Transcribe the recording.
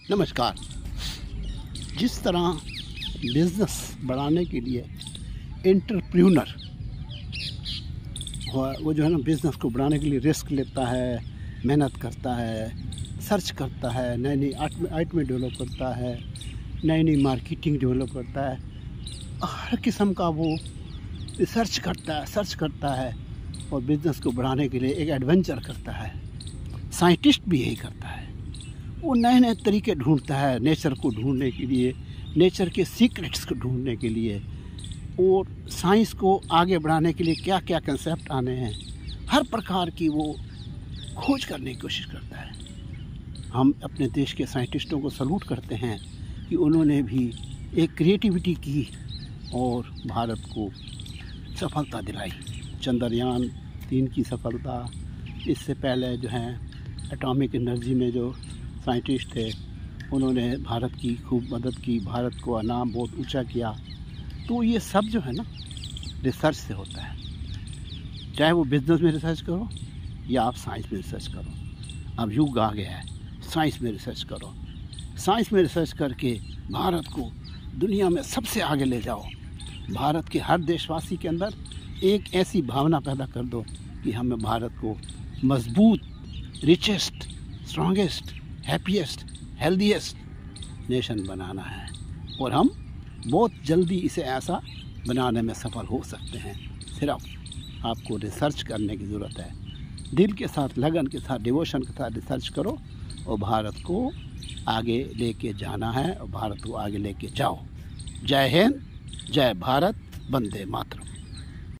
नमस्कार। जिस तरह बिज़नेस बढ़ाने के लिए एंटरप्रेन्योर वो जो है ना, बिज़नेस को बढ़ाने के लिए रिस्क लेता है, मेहनत करता है, सर्च करता है, नई नई आइटमें डेवलप करता है, नई नई मार्केटिंग डेवलप करता है, हर किस्म का वो सर्च करता है और बिज़नेस को बढ़ाने के लिए एक एडवेंचर करता है। साइंटिस्ट भी यही करता है, वो नए नए तरीके ढूंढता है नेचर को ढूंढने के लिए, नेचर के सीक्रेट्स को ढूंढने के लिए, और साइंस को आगे बढ़ाने के लिए क्या क्या कंसेप्ट आने हैं, हर प्रकार की वो खोज करने की कोशिश करता है। हम अपने देश के साइंटिस्टों को सल्यूट करते हैं कि उन्होंने भी एक क्रिएटिविटी की और भारत को सफलता दिलाई। चंद्रयान 3 की सफलता, इससे पहले जो है एटॉमिक एनर्जी में जो साइंटिस्ट थे उन्होंने भारत की खूब मदद की, भारत को नाम बहुत ऊंचा किया। तो ये सब जो है ना, रिसर्च से होता है। चाहे वो बिजनेस में रिसर्च करो या आप साइंस में रिसर्च करो। अब युग आ गया है, साइंस में रिसर्च करो। साइंस में रिसर्च करके भारत को दुनिया में सबसे आगे ले जाओ। भारत के हर देशवासी के अंदर एक ऐसी भावना पैदा कर दो कि हमें भारत को मजबूत, richest, strongest, happiest, healthiest nation बनाना है, और हम बहुत जल्दी इसे ऐसा बनाने में सफल हो सकते हैं। सिर्फ आपको रिसर्च करने की ज़रूरत है। दिल के साथ, लगन के साथ, डिवोशन के साथ रिसर्च करो और भारत को आगे लेके जाना है, और भारत को आगे लेके जाओ। जय हिंद, जय भारत, वंदे मातरम।